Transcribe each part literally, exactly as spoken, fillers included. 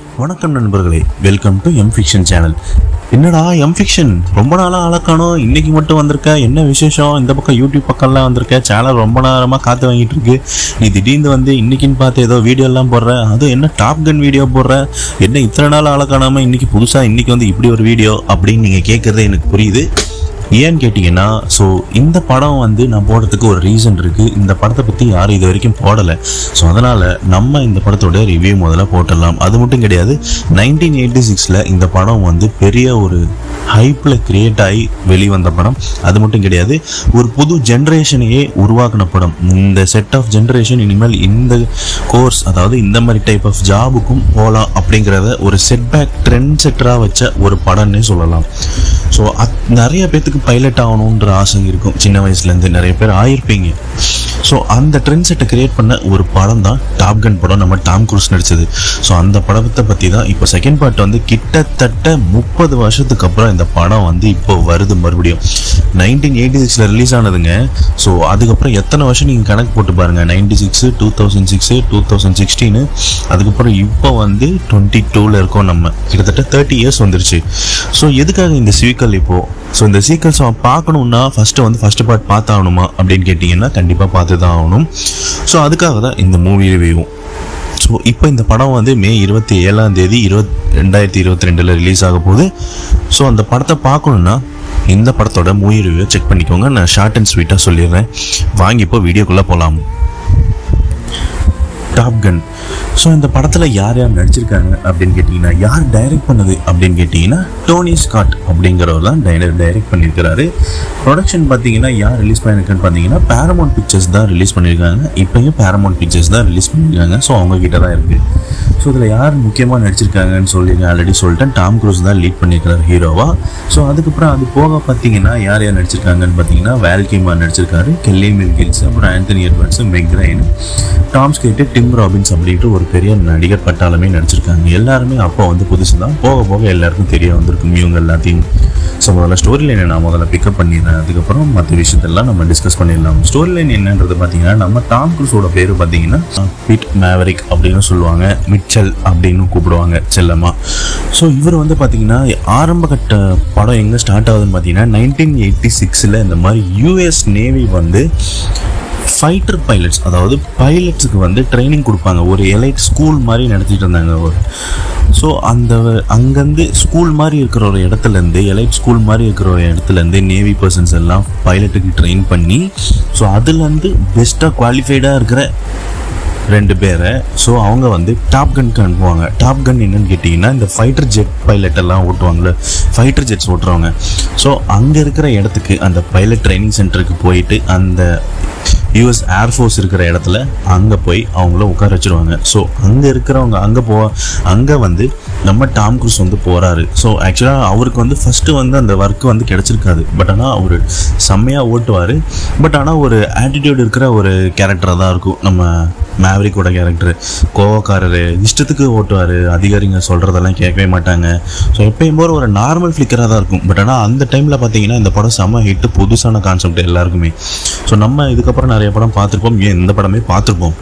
வணக்கம் நண்பர்களே, welcome to M fiction channel. என்னடா எம் ஃபிக்ஷன் ரொம்ப நாளாக ஆளக்கானோம், இன்னைக்கு மட்டும் வந்திருக்க, என்ன விசேஷம்? இந்த பக்கம் யூடியூப் பக்கம்லாம் வந்திருக்க, சேனல் ரொம்ப நேரமாக காற்று வாங்கிட்டு இருக்கு, நீ திடீர்னு வந்து இன்னைக்குன்னு பார்த்து ஏதோ வீடியோலாம் போடுற, அதுவும் என்ன டாப் கன் வீடியோ போடுற, என்ன இத்தனை நாள் ஆளக்கானாமல் இன்னைக்கு புதுசாக இன்னைக்கு வந்து இப்படி ஒரு வீடியோ அப்படின்னு நீங்கள் கேட்குறது எனக்கு புரியுது. ஏன்னு கேட்டிங்கன்னா, ஸோ இந்த படம் வந்து நான் போடுறதுக்கு ஒரு ரீசன் இருக்குது. இந்த படத்தை பற்றி யாரும் இது வரைக்கும் போடலை. ஸோ அதனால் நம்ம இந்த படத்தோட ரிவ்யூ முதல்ல போட்டுடலாம். அது மட்டும் கிடையாது, நைன்டீன் எயிட்டி சிக்ஸில் இந்த படம் வந்து பெரிய ஒரு ஹைப்பில் கிரியேட் ஆகி வெளிவந்த படம். அது மட்டும் கிடையாது, ஒரு புது ஜென்ரேஷனையே உருவாக்கின படம். இந்த செட் ஆஃப் ஜென்ரேஷன் இனிமேல் இந்த கோர்ஸ், அதாவது இந்த மாதிரி டைப் ஆஃப் ஜாபுக்கும் போகலாம் அப்படிங்கிறத ஒரு செட்பேக் ட்ரெண்ட் செட்டராக வச்ச ஒரு படம்னே சொல்லலாம். ஸோ அத் நிறைய பேர்த்துக்கு பைலட் ஆகணுன்ற ஆசை இருக்கும், சின்ன வயசுலேருந்து நிறைய பேர் ஆகிருப்பீங்க. ஸோ அந்த ட்ரெண்ட் செட்டை கிரியேட் பண்ண ஒரு படம் தான் டாப் கன் படம், நம்ம டாம் க்ரூஸ் நடிச்சது. ஸோ அந்த படத்தை பற்றி தான் இப்போ செகண்ட் பார்ட் வந்து கிட்டத்தட்ட முப்பது வருஷத்துக்கு அப்புறம் இந்த படம் வந்து இப்போ வருது மறுபடியும். நைன்டீன் எயிட்டி சிக்ஸில் ரிலீஸ் ஆனதுங்க. ஸோ அதுக்கப்புறம் எத்தனை வருஷம் நீங்கள் கணக்கு போட்டு பாருங்கள், ninety six two thousand six two thousand sixteen அதுக்கப்புறம் இப்போ வந்து டுவெண்ட்டி டூவில் இருக்கோம். நம்ம கிட்டத்தட்ட தேர்ட்டி இயர்ஸ் வந்துருச்சு. ஸோ எதுக்காக இந்த சீக்வல் இப்போது? ஸோ இந்த சீக்வல்ஸ் அவன் பார்க்கணுன்னா ஃபஸ்ட்டு வந்து ஃபஸ்ட்டு பார்ட் பார்த்தாகணுமா அப்படின்னு கேட்டிங்கன்னா கண்டிப்பாக பார்த்து தான் ஆகணும். ஸோ அதுக்காக தான் இந்த மூவி ரிவ்யூவும். ஸோ இப்போ இந்த படம் வந்து மே இருபத்தி ஏழாம் தேதி இருபத் ரெண்டாயிரத்தி இருபத்தி ரெண்டில் ரிலீஸ் ஆக போகுது. ஸோ அந்த படத்தை பார்க்கணுன்னா இந்த படத்தோட மூவி ரிவ்யூ செக் பண்ணிக்கோங்க. நான் ஷார்ட் அண்ட் ஸ்வீட்டாக சொல்லிடுறேன். வாங்கி இப்போ வீடியோக்குள்ளே போகலாம். டாப் கன். ஸோ இந்த படத்தில் யார் யார் நடிச்சிருக்காங்க அப்படின்னு கேட்டிங்கன்னா, யார் டைரக்ட் பண்ணது அப்படின்னு கேட்டிங்கன்னா, டோனி ஸ்காட் அப்படிங்கிறவர் தான் டைரக்ட் டைரக்ட் பண்ணியிருக்கிறாரு. ப்ரொடக்ஷன் பார்த்தீங்கன்னா யார் ரிலீஸ் பண்ணியிருக்கான்னு பார்த்தீங்கன்னா, பேரமௌண்ட் பிக்சர்ஸ் தான் ரிலீஸ் பண்ணியிருக்காங்க. இப்போயும் பேரமௌண்ட் பிக்சர்ஸ் தான் ரிலீஸ் பண்ணியிருக்காங்க. ஸோ அவங்கக்கிட்ட தான் இருக்குது. ஸோ இதில் யார் முக்கியமாக நடிச்சிருக்காங்கன்னு சொல்லி ஆல்ரெடி சொல்லிட்டேன். டாம் க்ரூஸ் தான் லீட் பண்ணியிருக்காரு ஹீரோவா. ஸோ அதுக்கப்புறம் அது போக பார்த்தீங்கன்னா யார் யார் நடிச்சிருக்காங்கன்னு பார்த்தீங்கன்னா, வேல் கில்மர் நடிச்சிருக்காரு, kellymcgills, அப்புறம் Anthony Edwards, Meg Ryan, Tom Skerritt, Tim Robbins அப்படின்ட்டு ஒரு பெரிய நடிகர் பட்டாளமே நடிச்சிருக்காங்க. எல்லாருமே அப்போ வந்து புதுசு தான், போக போக எல்லாருக்கும் தெரிய வந்திருக்கும் இவங்க எல்லாத்தையும். ஸோ முதல்ல ஸ்டோரி லைனை நான் முதல்ல பிக்கப் பண்ணிடுறேன், அதுக்கப்புறம் மற்ற விஷயத்தெல்லாம் நம்ம டிஸ்கஸ் பண்ணிடலாம். ஸ்டோரி லைன் என்னன்றது பார்த்தீங்கன்னா, நம்ம டாம் க்ரூஸோட பேர் பார்த்தீங்கன்னா பிட் மேவரிக் அப்படின்னு சொல்லுவாங்க, மிச்சல் அப்படின்னு கூப்பிடுவாங்க செல்லமாக. ஸோ இவர் வந்து பார்த்தீங்கன்னா ஆரம்ப கட்ட படம் எங்கே ஸ்டார்ட் ஆகுதுன்னு பார்த்தீங்கன்னா, நைன்டீன் எயிட்டி சிக்ஸில் இந்த மாதிரி யூஎஸ் நேவி வந்து ஃபைட்டர் பைலட்ஸ், அதாவது பைலட்ஸுக்கு வந்து ட்ரைனிங் கொடுப்பாங்க. ஒரு எலைட் ஸ்கூல் மாதிரி நடத்திட்டு இருந்தாங்க ஒரு. ஸோ அந்த அங்கேருந்து ஸ்கூல் மாதிரி இருக்கிற ஒரு இடத்துலேருந்து, எலைட் ஸ்கூல் மாதிரி இருக்கிற ஒரு இடத்துலேருந்து நேவி பர்சன்ஸ் எல்லாம் பைலட்டுக்கு ட்ரெயின் பண்ணி, ஸோ அதுலேருந்து பெஸ்ட்டாக குவாலிஃபைடாக இருக்கிற ரெண்டு பேரை ஸோ அவங்க வந்து டாப் கன்க்கு அனுப்புவாங்க. டாப் கன் என்னன்னு கேட்டிங்கன்னா, இந்த ஃபைட்டர் ஜெட் பைலட் எல்லாம் ஓட்டுவாங்களே, ஃபைட்டர் ஜெட்ஸ் ஓட்டுறவங்க. ஸோ அங்கே இருக்கிற இடத்துக்கு, அந்த பைலட் ட்ரைனிங் சென்டருக்கு போயிட்டு, அந்த யூஎஸ் ஏர்ஃபோர்ஸ் இருக்கிற இடத்துல அங்கே போய் அவங்கள உட்கார வச்சுருவாங்க. ஸோ அங்கே இருக்கிறவங்க அங்கே போ அங்கே வந்து நம்ம டாம் க்ரூஸ் வந்து போகிறாரு. ஸோ ஆக்சுவலாக அவருக்கு வந்து ஃபஸ்ட்டு வந்து அந்த ஒர்க்கு வந்து கிடச்சிருக்காது. பட் ஆனால் அவர் செம்மையாக ஓட்டுவார். பட் ஆனால் ஒரு ஆட்டிடியூட் இருக்கிற ஒரு கேரக்டராக தான் இருக்கும் நம்ம மேவரிக்கோட கேரக்டர். கோவக்காரர், இஷ்டத்துக்கு ஓட்டுவார், அதிகாரிங்க சொல்கிறதெல்லாம் கேட்கவே மாட்டாங்க. ஸோ எப்பயும் போகிற ஒரு நார்மல் ஃப்ளிக்கராக தான் இருக்கும். பட் ஆனால் அந்த டைமில் பார்த்தீங்கன்னா இந்த படம் செம்ம ஹிட்டு, புதுசான கான்செப்ட் எல்லாருக்குமே. ஸோ நம்ம இதுக்கப்புறம் நிறைய படம் பார்த்துருப்போம், ஏன் இந்த படமே பார்த்துருப்போம்.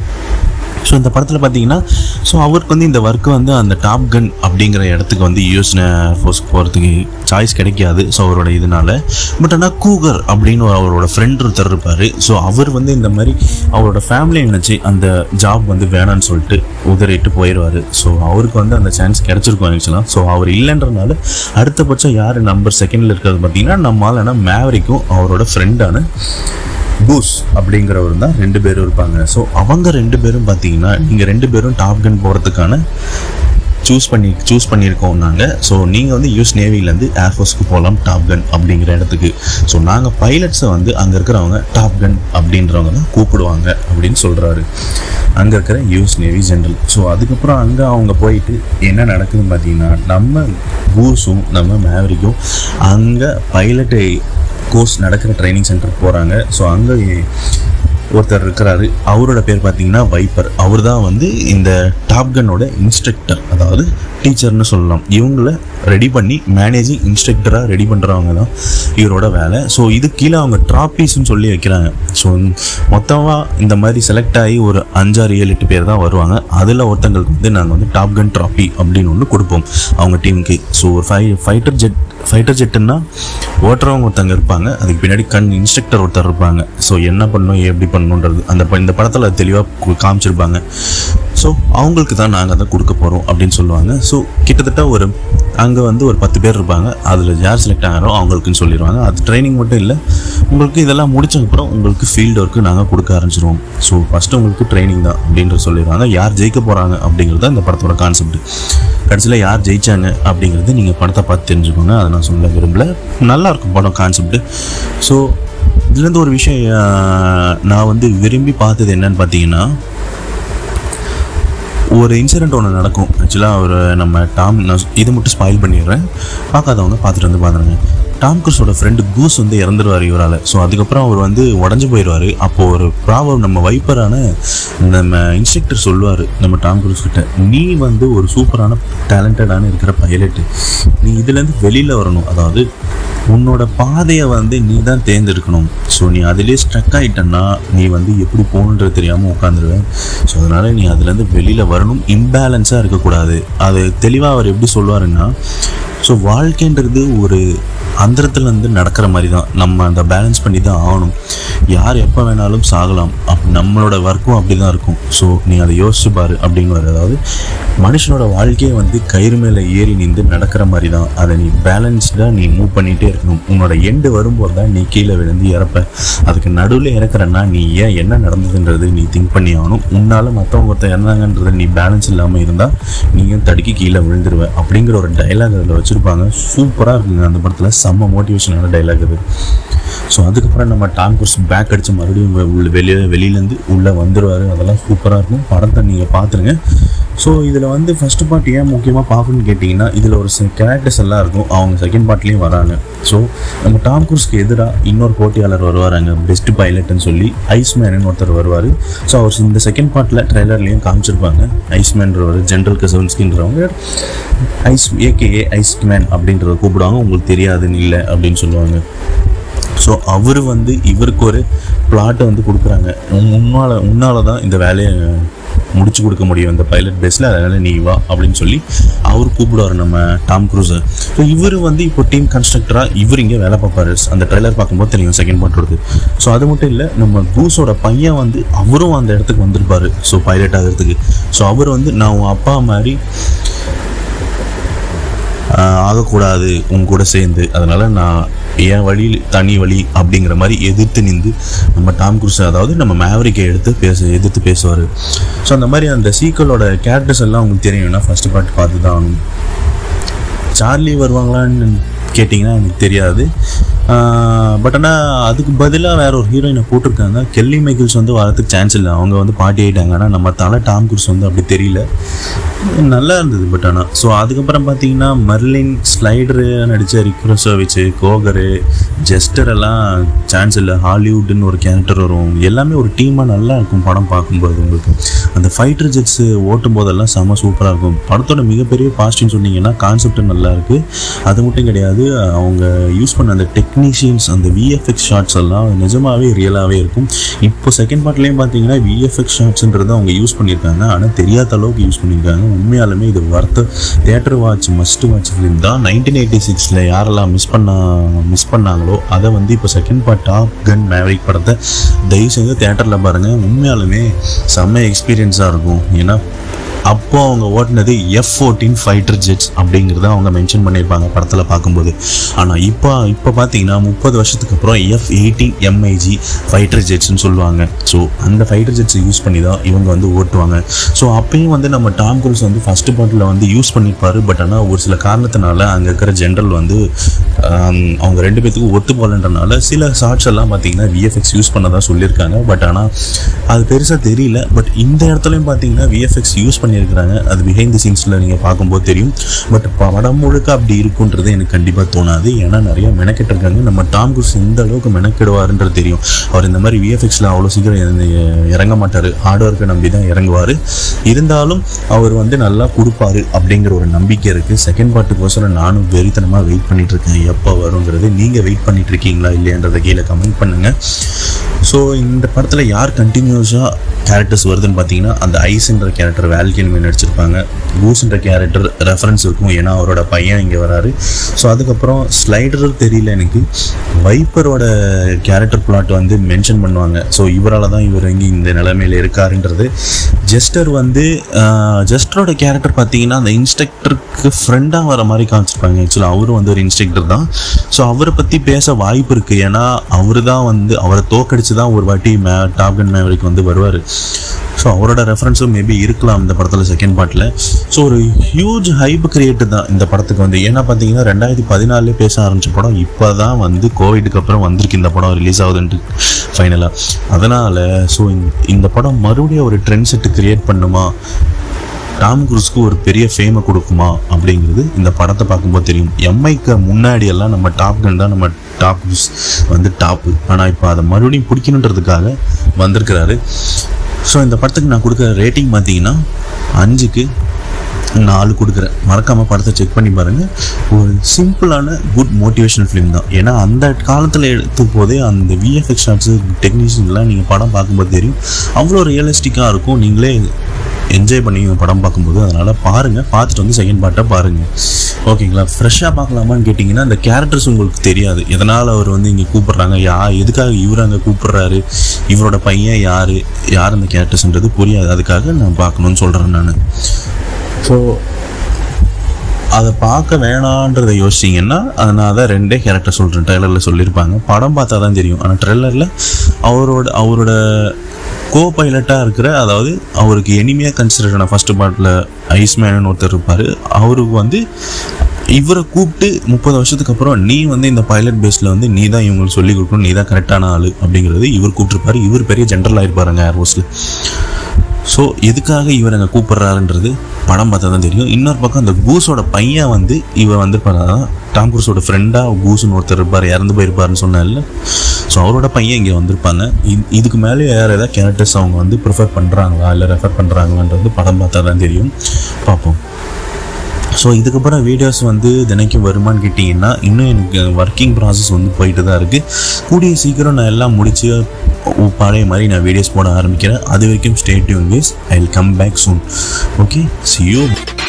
ஸோ இந்த படத்தில் பார்த்தீங்கன்னா, ஸோ அவருக்கு வந்து இந்த ஒர்க்கு வந்து அந்த டாப் கன் அப்படிங்கிற இடத்துக்கு வந்து யூஎஸ் ஏர்ஃபோர்ஸ்க்கு போகிறதுக்கு சாய்ஸ் கிடைக்காது. ஸோ அவரோட இதனால. பட் ஆனால் கூகர் அப்படின்னு ஒரு அவரோட ஃப்ரெண்ட் ஒருத்தர் இருப்பார். ஸோ அவர் வந்து இந்த மாதிரி அவரோட ஃபேமிலியை நினச்சி அந்த ஜாப் வந்து வேணான்னு சொல்லிட்டு உதறிட்டு போயிடுவார். ஸோ அவருக்கு வந்து அந்த சான்ஸ் கிடச்சிருக்கும் ஆக்சுவலாக. ஸோ அவர் இல்லைன்றனால அடுத்தபட்சம் யார் நம்பர் செகண்டில் இருக்கிறது பார்த்தீங்கன்னா, நம்மளால் ஏன்னா மேவரிக்கும் அவரோட ஃப்ரெண்டான பூஸ் அப்படிங்கிறவர் தான் ரெண்டு பேரும் இருப்பாங்க. ஸோ அவங்க ரெண்டு பேரும் பார்த்தீங்கன்னா, நீங்கள் ரெண்டு பேரும் டாப் கன் போகிறதுக்கான சூஸ் பண்ணி சூஸ் பண்ணியிருக்கோம் நாங்கள். ஸோ நீங்கள் வந்து யூஎஸ் நேவிலேருந்து ஏர்ஃபோர்ஸ்க்கு போகலாம் டாப் கன் அப்படிங்கிற இடத்துக்கு. ஸோ நாங்கள் பைலட்ஸை வந்து அங்கே இருக்கிறவங்க டாப் கன் அப்படின்றவங்க தான் கூப்பிடுவாங்க அப்படின்னு சொல்கிறாரு அங்கே இருக்கிற யூஎஸ் நேவி ஜென்ரல். ஸோ அதுக்கப்புறம் அங்கே அவங்க போயிட்டு என்ன நடக்குதுன்னு பார்த்தீங்கன்னா, நம்ம பூஸும் நம்ம மேவரிக்கும் அங்கே பைலட்டு கோர்ஸ் நடக்கிற ட்ரைனிங் சென்டருக்கு போகிறாங்க. ஸோ அங்கே ஒருத்தர் இருக்கிறாரு. அவரோட பேர் பார்த்தீங்கன்னா வைப்பர். அவர் தான் வந்து இந்த டாப்கனோட இன்ஸ்ட்ரக்டர், அதாவது டீச்சர்னு சொல்லலாம். இவங்கள ரெடி பண்ணி மேனேஜிங் இன்ஸ்ட்ரக்டராக ரெடி பண்ணுறவங்க தான் இவரோட வேலை. ஸோ இது கீழே அவங்க ட்ராப்பீஸ்ன்னு சொல்லி வைக்கிறாங்க. ஸோ மொத்தமாக இந்த மாதிரி செலக்ட் ஆகி ஒரு அஞ்சாறு ஏழு எட்டு பேர் தான் வருவாங்க. அதில் ஒருத்தங்களுக்கு வந்து நாங்கள் வந்து டாப்கன் ட்ராஃபி அப்படின்னு ஒன்று கொடுப்போம் அவங்க டீமுக்கு. ஸோ ஒரு ஃபை ஃபைட்டர் ஜெட் ஃபைட்டர் ஜெட்டுன்னா ஓட்டுறவங்க ஒருத்தங்க இருப்பாங்க, அதுக்கு பின்னாடி கண் இன்ஸ்ட்ரக்டர் ஒருத்தர் இருப்பாங்க. ஸோ என்ன பண்ணணும் எப்படி பண்ணணுன்றது அந்த இந்த படத்தில் தெளிவாக காமிச்சிருப்பாங்க. ஸோ அவங்களுக்கு தான் நாங்கள் அதை கொடுக்க போகிறோம் அப்படின்னு சொல்லுவாங்க. ஸோ கிட்டத்தட்ட ஒரு அங்கே வந்து ஒரு பத்து பேர் இருப்பாங்க. அதில் யார் செலக்ட் ஆகிறோம் அவங்களுக்குன்னு சொல்லிடுவாங்க. அது ட்ரைனிங் மட்டும் இல்லை, உங்களுக்கு இதெல்லாம் முடிச்சதுக்கப்புறம் உங்களுக்கு ஃபீல்டு ஒர்க்கு நாங்கள் கொடுக்க ஆரம்பிச்சிடுவோம். ஸோ ஃபஸ்ட்டு உங்களுக்கு ட்ரைனிங் தான் அப்படின்ற சொல்லிடுவாங்க. யார் ஜெயிக்க போகிறாங்க அப்படிங்கிறது தான் இந்த படத்தோட கான்செப்ட். கடைசியில் யார் ஜெயிச்சாங்க அப்படிங்கிறது நீங்கள் படத்தை பார்த்து தெரிஞ்சுக்கோங்க. அதை நான் சொல்ல விரும்பல. நல்லாயிருக்கும் படம் கான்செப்ட். ஸோ இதுலேருந்து ஒரு விஷயம் நான் வந்து விரும்பி பார்த்தது என்னன்னு பார்த்தீங்கன்னா, ஒரு இன்சிடெண்ட் ஒன்று நடக்கும். ஆக்சுவலாக ஒரு நம்ம டாம், நான் இது மட்டும் ஸ்பாயில் பண்ணிடுறேன், பார்க்காதவங்க பார்த்துட்டு வந்து பார்த்துருங்க. டாம் க்ரூஸோட ஃப்ரெண்டு கூஸ் வந்து இறந்துருவார் இவரால். ஸோ அதுக்கப்புறம் அவர் வந்து உடஞ்சி போயிடுவார். அப்போது ஒரு ப்ராப்ளம் நம்ம வைப்பரான நம்ம இன்ஸ்ட்ரக்டர் சொல்லுவார் நம்ம டாம் க்ரூஸ் கிட்ட, நீ வந்து ஒரு சூப்பரான டேலண்டடான இருக்கிற பைலட்டு, நீ இதுலேருந்து வெளியில் வரணும், அதாவது உன்னோட பாதையை வந்து நீ தான் தேர்ந்தெடுக்கணும். ஸோ நீ அதிலே ஸ்ட்ரக் ஆகிட்டன்னா நீ வந்து எப்படி போகணுன்றது தெரியாமல் உட்காந்துருவேன். ஸோ அதனால் நீ அதுலேருந்து வெளியில் வரணும், இம்பேலன்ஸாக இருக்கக்கூடாது. அது தெளிவாக அவர் எப்படி சொல்லுவாருன்னா, ஸோ வாழ்க்கைன்றது ஒரு அந்தரத்துலேருந்து நடக்கிற மாதிரி தான், நம்ம அந்த பேலன்ஸ் பண்ணி தான் ஆகணும். யார் எப்போ வேணாலும் சாகலாம், அப் நம்மளோட ஒர்க்கும் அப்படி தான் இருக்கும். ஸோ நீ அதை யோசிச்சு பாரு அப்படின்னு. அதாவது மனுஷனோட வாழ்க்கையை வந்து கயிறு மேலே ஏறி நின்று நடக்கிற மாதிரி தான், அதை நீ பேலன்ஸ்டாக நீ மூவ் பண்ணிகிட்டே இருக்கணும். உன்னோட எண்டு வரும்போது தான் நீ கீழே விழுந்து இறப்ப. அதுக்கு நடுவில் இறக்குறன்னா நீ ஏன் என்ன நடந்ததுன்றது நீ திங்க் பண்ணி ஆகணும். உன்னால் மற்றவங்க ஒருத்தர் இறந்தாங்கன்றது நீ பேலன்ஸ் இல்லாமல் இருந்தால் நீயும் தடுக்கி கீழே விழுந்துருவேன் அப்படிங்கிற ஒரு டைலாக் அதில் வச்சுருப்பாங்க. சூப்பராக இருக்குங்க அந்த படத்தில், செம்ம மோட்டிவேஷனான டைலாக் அது. ஸோ அதுக்கப்புறம் நம்ம டாம் க்ரூஸ் பேக் அடித்து மறுபடியும் உள்ள வெளியே வெளியிலேருந்து உள்ளே வந்துடுவார். அதெல்லாம் சூப்பராக இருக்கும். படத்தை நீங்கள் பார்த்துருங்க. ஸோ இதில் வந்து ஃபஸ்ட்டு பார்ட் ஏன் முக்கியமாக பார்க்கணுன்னு கேட்டிங்கன்னா, இதில் ஒரு சில கேரக்டர்ஸ் எல்லாம் இருக்கும், அவங்க செகண்ட் பார்ட்லேயும் வராங்க. ஸோ நம்ம டாம் க்ரூஸ்க்கு எதிராக இன்னொரு போட்டியாளர் வருவாராங்க, பெஸ்ட் பைலட்னு சொல்லி ஐஸ்மேன் ஒருத்தர் வருவார். ஸோ அவர் இந்த செகண்ட் பார்ட்டில் ட்ரெய்லர்லேயும் காமிச்சிருப்பாங்க. ஐஸ்மேன்றவர் ஜென்ரல் கசவன்ஸ்கின்றவங்க ஐஸ் ஏகேஏ ஐஸ்மேன் அப்படின்றத கூப்பிடுவாங்க. உங்களுக்கு தெரியாதுன்னு இல்லை அப்படின்னு சொல்லுவாங்க. ஸோ அவர் வந்து இவருக்கு ஒரு பிளாட்டை வந்து கொடுக்குறாங்க, உன்னால் உன்னால் தான் இந்த வேலையை முடிச்சு கொடுக்க முடியும் இந்த பைலட் பேஸில், அதனால் நீ வா அப்படின்னு சொல்லி அவர் கூப்பிடுவார் நம்ம டாம் க்ரூஸை. ஸோ இவர் வந்து இப்போ டீம் கன்ஸ்ட்ரக்டராக இவர் இங்கே வேலை பார்ப்பாரு. அந்த ட்ரெய்லர் பார்க்கும்போது தெரியும் செகண்ட் பார்ட் வருது. ஸோ அது மட்டும் இல்லை, நம்ம க்ரூஸோட பையன் வந்து அவரும் அந்த இடத்துக்கு வந்திருப்பார். ஸோ பைலட் ஆகிறதுக்கு. ஸோ அவர் வந்து நான் உன் அப்பா மாதிரி ஆகக்கூடாது உங்க கூட சேர்ந்து, அதனால் நான் என் வழி தனி வழி அப்படிங்கிற மாதிரி எதிர்த்து நின்று நம்ம டாம் க்ரூஸ், அதாவது நம்ம மேவரிக்கை எடுத்து பேச எதிர்த்து பேசுவார். ஸோ அந்த மாதிரி அந்த சீக்வலோட கேரக்டர்ஸ் எல்லாம் உங்களுக்கு தெரியும்னா ஃபஸ்ட்டு பார்ட் பார்த்து தான் ஆகணும். சார்லி வருவாங்களான்னு கேட்டிங்கன்னா எனக்கு தெரியாது. பட் ஆனால் அதுக்கு பதிலாக வேற ஒரு ஹீரோயினை போட்டிருக்காங்க. kellymcgills வந்து வரதுக்கு சான்ஸ் இல்லை, அவங்க வந்து பாட்டி ஆகிட்டாங்க. ஆனால் நம்ம தலை டாம் க்ரூஸ் வந்து அப்படி தெரியல, நல்லா இருந்தது. பட் ஆனால் ஸோ அதுக்கப்புறம் பார்த்தீங்கன்னா மர்லின், ஸ்லைடரு நடித்த ரிக்ரோசோவிச், கோகரு, ஜெஸ்டர் எல்லாம் சான்ஸ் இல்லை. ஹாலிவுட்னு ஒரு கேரக்டர் வரும். எல்லாமே ஒரு டீமாக நல்லா இருக்கும் படம் பார்க்கும்போது. உங்களுக்கு அந்த ஃபைட்டர் ஜெட்ஸு ஓட்டும் போதெல்லாம் செம்ம சூப்பராக இருக்கும். படத்தோட மிகப்பெரிய பாசிட்டிவ்னு சொன்னீங்கன்னா கான்செப்ட் நல்லா இருக்குது. அது மட்டும் கிடையாது, அவங்க யூஸ் பண்ண அந்த டெக்னீஷியன்ஸ், அந்த விஎஃப்எக்ஸ் ஷாட்ஸ் எல்லாம் நிஜமாகவே ரியலாகவே இருக்கும். இப்போ செகண்ட் பார்ட்லேயும் பார்த்தீங்கன்னா விஎஃப்எக்ஸ் ஷாட்ஸ்ன்றது அவங்க யூஸ் பண்ணியிருக்காங்க, ஆனால் தெரியாத அளவுக்கு யூஸ் பண்ணியிருக்காங்க. உண்மையாலுமே இது வர்த்த theatre watch must watch film தான். நைன்டீன் எயிட்டி சிக்ஸில் யாரெல்லாம் மிஸ் பண்ண மிஸ் பண்ணாங்களோ அதை வந்து இப்போ second part Top Gun Maverick படத்தை தயவு செஞ்சு தியேட்டரில் பாருங்கள். உண்மையாலுமே செம்ம எக்ஸ்பீரியன்ஸாக இருக்கும். ஏன்னா அப்போ அவங்க ஓட்டினது எஃப் ஃபோர்டீன் ஃபைட்டர் ஜெட்ஸ் அப்படிங்கிறத அவங்க மென்ஷன் பண்ணியிருப்பாங்க படத்தில் பார்க்கும்போது. ஆனால் இப்போ இப்போ பார்த்தீங்கன்னா முப்பது வருஷத்துக்கு அப்புறம் எஃப் எயிட்டீன் எம்ஐஜி ஃபைட்டர் ஜெட்ஸ்ன்னு சொல்லுவாங்க. ஸோ அந்த ஃபைட்டர் ஜெட்ஸை யூஸ் பண்ணி தான் இவங்க வந்து ஓட்டுவாங்க. ஸோ அப்பயும் வந்து நம்ம டாம் க்ரூஸ் வந்து ஃபஸ்ட்டு பார்ட்டில் வந்து யூஸ் பண்ணியிருப்பார். பட் ஆனால் ஒரு சில காரணத்தினால அங்கே இருக்கிற ஜென்ரல் வந்து அவங்க ரெண்டு பேத்துக்கும் ஒத்து போகலன்றனால சில ஷாட்ஸ் எல்லாம் பார்த்தீங்கன்னா விஎஃப்எக்ஸ் யூஸ் பண்ண தான் சொல்லியிருக்காங்க. பட் ஆனால் அது பெருசாக தெரியல. பட் இந்த இடத்துலையும் பார்த்தீங்கன்னா விஎஃப்எக்ஸ் யூஸ் பண்ணியிருக்கிறாங்க. அது பிஹைண்ட் தி சீன்ஸில் நீங்கள் பார்க்கும்போது தெரியும். பட் படம் முழுக்க அப்படி இருக்குன்றது எனக்கு கண்டிப்பாக தோணாது. ஏன்னா நிறைய மெனக்கெட்டிருக்காங்க பாருங்கள் நம்ம டாம் க்ரூஸ் எந்த அளவுக்கு மெனக்கிடுவாருன்றது தெரியும். அவர் இந்த மாதிரி விஎஃப்எக்ஸில் அவ்வளோ சீக்கிரம் இறங்க மாட்டார், ஹார்ட் ஒர்க்கை நம்பி தான் இறங்குவார். இருந்தாலும் அவர் வந்து நல்லா கொடுப்பாரு அப்படிங்கிற ஒரு நம்பிக்கை இருக்குது. செகண்ட் பார்ட்டுக்கோசரம் நானும் வெறித்தனமாக வெயிட் பண்ணிகிட்ருக்கேன், எப்போ வருங்கிறது. நீங்கள் வெயிட் பண்ணிட்டு இருக்கீங்களா இல்லையான்றதை கீழே கமெண்ட் பண்ணுங்கள். ஸோ இந்த படத்தில் யார் கண்டினியூஸாக கேரக்டர்ஸ் வருதுன்னு பார்த்தீங்கன்னா அந்த ஐஸ்ன்ற கேரக்டர் வேல் கில்மர் நடிச்சிருப்பாங்க. கூஸ்ன்ற கேரக்டர் ரெஃபரன்ஸ் இருக்கும், ஏன்னா அவரோட பையன் இங்கே வராரு. ஸோ அதுக்கப்புறம் ஸ்லைடர் தெரியல எனக்கு, வைப்பரோட கேரக்டர் பிளாட் வந்து மென்ஷன் பண்ணுவாங்க. ஸோ இவரால் தான் இவர் இங்கே இந்த நிலைமையில் இருக்காருன்றது. ஜெஸ்டர் வந்து ஜெஸ்டரோட கேரக்டர் பார்த்தீங்கன்னா அந்த இன்ஸ்ட்ரக்டருக்கு ஃப்ரெண்டாக வர மாதிரி காமிச்சிருப்பாங்க. ஆக்சுவலாக அவரும் வந்து ஒரு இன்ஸ்ட்ரக்டர் தான். ஸோ அவரை பற்றி பேச வாய்ப்பு இருக்குது, ஏன்னா அவர் தான் வந்து அவரை தோக்கடிச்சு தான் ஒரு வாட்டி மே டாப்கன் மேவரிக் வந்து வருவார். ஸோ அவரோட ரெஃபரன்ஸும் மேபி இருக்கலாம் இந்த படத்தில் செகண்ட் பார்ட்டில். ஸோ ஒரு ஹியூஜ் ஹைப் கிரியேட்டு தான் இந்த படத்துக்கு வந்து. ஏன்னா பார்த்தீங்கன்னா ரெண்டாயிரத்தி பதினாலே பேச ஆரம்பித்த படம் இப்போ தான் வந்து கோவிடுக்கு அப்புறம் வந்திருக்கு இந்த படம் ரிலீஸ் ஆகுதுன்ட்டு ஃபைனலாக. அதனால் ஸோ இந்த படம் மறுபடியும் ஒரு ட்ரெண்ட் செட்டு கிரியேட் பண்ணுமா, டாம் க்ரூஸ்க்கு ஒரு பெரிய ஃபேமை கொடுக்குமா அப்படிங்கிறது இந்த படத்தை பார்க்கும்போது தெரியும். எம்ஐக்கு முன்னாடியெல்லாம் நம்ம டாப் கன் தான் நம்ம டாப் க்ரூஸ் வந்து டாப்பு, ஆனால் இப்போ அதை மறுபடியும் பிடிக்கணுன்றதுக்காக வந்திருக்கிறாரு. ஸோ இந்த படத்துக்கு நான் கொடுக்குற ரேட்டிங் பார்த்தீங்கன்னா அஞ்சுக்கு நாலு கொடுக்குறேன். மறக்காமல் படத்தை செக் பண்ணி பாருங்கள். ஒரு சிம்பிளான குட் மோட்டிவேஷனல் ஃபிலிம் தான். ஏன்னா அந்த காலத்தில் எடுத்த போதே அந்த விஎஃப்எக்ஸ் ஷாட்ஸு டெக்னீஷியன்லாம் நீங்கள் படம் பார்க்கும்போது தெரியும், அவ்வளோ ரியலிஸ்டிக்காக இருக்கும். நீங்களே என்ஜாய் பண்ணி படம் பார்க்கும்போது. அதனால் பாருங்கள், பார்த்துட்டு வந்து செகண்ட் பார்ட்டை பாருங்கள். ஓகேங்களா? ஃப்ரெஷ்ஷாக பார்க்கலாமான்னு கேட்டிங்கன்னா அந்த கேரக்டர்ஸ் உங்களுக்கு தெரியாது, எதனால் அவர் வந்து இங்கே கூப்பிட்றாங்க, யா எதுக்காக இவர் அங்கே கூப்பிட்றாரு, இவரோட பையன் யார் யார் அந்த கேரக்டர்ஸ்ன்றது புரியாது. அதுக்காக நான் பார்க்கணுன்னு சொல்கிறேன் நான். ஸோ அதை பார்க்க வேணான்றதை யோசிச்சிங்கன்னா நான் தான் ரெண்டே கேரக்டர் சொல்கிறேன். ட்ரெய்லரில் சொல்லியிருப்பாங்க, படம் பார்த்தா தான் தெரியும். ஆனால் ட்ரெய்லரில் அவரோட அவரோட கோ பைலட்டாக இருக்கிற, அதாவது அவருக்கு எனிமையாக கன்சிடர் ஆன ஃபஸ்ட்டு பார்ட்டில் ஐஸ்மேன் ஒருத்தர் இருப்பார். அவருக்கு வந்து இவரை கூப்பிட்டு முப்பது வருஷத்துக்கு அப்புறம் நீ வந்து இந்த பைலட் பேஸில் வந்து நீ தான் இவங்களுக்கு சொல்லிக் கொடுக்கணும், நீ தான் கரெக்டான ஆள் அப்படிங்கிறது இவர் கூப்பிட்டுருப்பாரு. இவர் பெரிய ஜென்ரல் ஆகிருப்பாருங்க ஏர்ஃபோர்ஸில். ஸோ எதுக்காக இவர் அங்கே கூப்பிட்றாருன்றது படம் பார்த்தா தான் தெரியும். இன்னொரு பக்கம் அந்த கூஸோட பையன் வந்து இவர் வந்து டாம் க்ரூஸோட ஃப்ரெண்டாக கூஸ்ன்னு ஒருத்தர் இருப்பார், இறந்து போயிருப்பாருன்னு சொன்னால. ஸோ அவரோட பையன் இங்கே வந்திருப்பாங்க. இதுக்கு மேலே வேறு ஏதாவது கேரக்டர்ஸ் அவங்க வந்து ப்ரிஃபர் பண்ணுறாங்களா இல்லை ரெஃபர் பண்ணுறாங்களான்றது படம் பார்த்தா தான் தெரியும். பார்ப்போம். ஸோ இதுக்கப்புறம் வீடியோஸ் வந்து தினைக்கும் வருமானு கேட்டிங்கன்னா இன்னும் எனக்கு ஒர்க்கிங் ப்ராசஸ் வந்து போயிட்டு தான் இருக்குது. கூடிய சீக்கிரம் நான் எல்லாம் முடித்து பழைய மாதிரி நான் வீடியோஸ் போட ஆரம்பிக்கிறேன். அது வரைக்கும் stay tuned guys, I will come back soon. Okay, see you.